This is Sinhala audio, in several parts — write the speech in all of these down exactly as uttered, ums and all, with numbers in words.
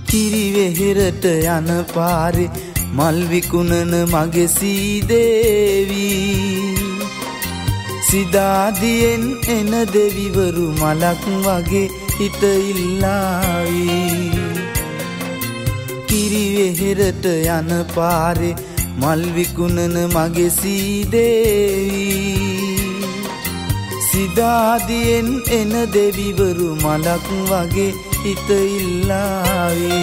කිරිවෙහෙරට යන පාරේ මල් විකුණන මගේ සීදේවී සිදාදියෙන් එන දෙවිවරු මලක් වගේ හිත ඉල්ලාවි කිරිවෙහෙරට යන පාරේ මල් විකුණන මගේ සීදේවී සිදාදියෙන් එන දෙවිවරු මලක් වගේ හිත ඉල්ලාවි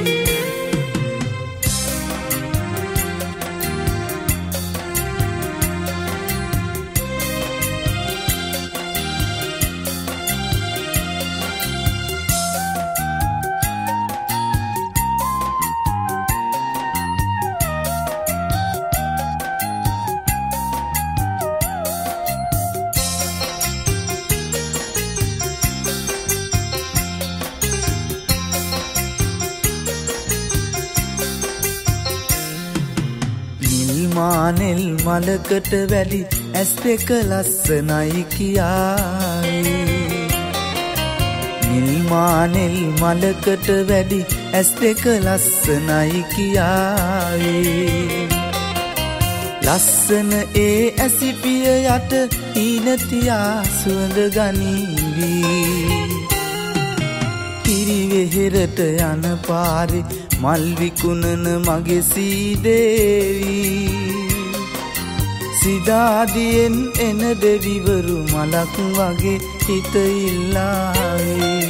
මානෙල් මලකට වැඩි ඇස් දෙක ලස්සනයි කියාවේ නිල් මානෙල් මලකට වැඩි ඇස් දෙක ලස්සනයි කියාවේ ලස්සන ඒ ඇසිපිය යට හීනතියා සුවඳ ගනීවි කිරිවෙහෙරට යන පාරේ මල් විකුණන මගේ සීදේවී සිදාදියෙන් එන දෙවිවරු මලක් වගේ හිත ඉල්ලාවේ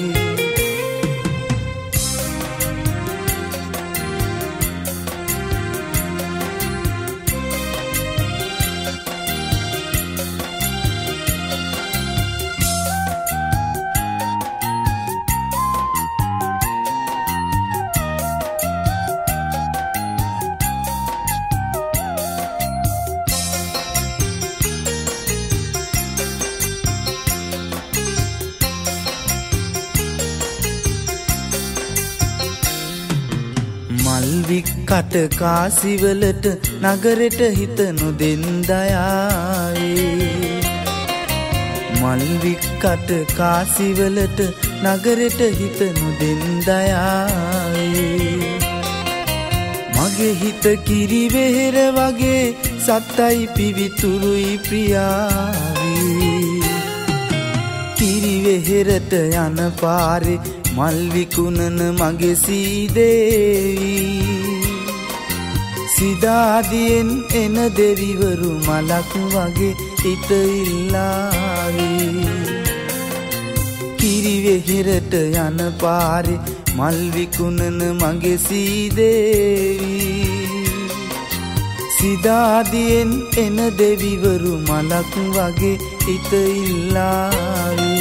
මල්වික්කට කාසිවලට නගරෙට හිත නොදෙන්දයාවේ මල්වික්කට කාසිවලට නගරෙට හිත නොදෙන්දයාවේ මගේ හිත කිරිවෙහෙර වගේ සත්තයි පිවිතුරුයි ප්‍රියාවේ කිරිවෙහෙරට යන පාරේ මල් විකුණන මගේ සීදේවී සිදාදියෙන් එන දෙවිවරු මලක් වගේ හිත ඉල්ලාවි කිරිවෙහෙරට යන පාරේ මල් විකුණන මගේ සීදේවී සිදාදියෙන් එන දෙවිවරු මලක් වගේ හිත ඉල්ලාවි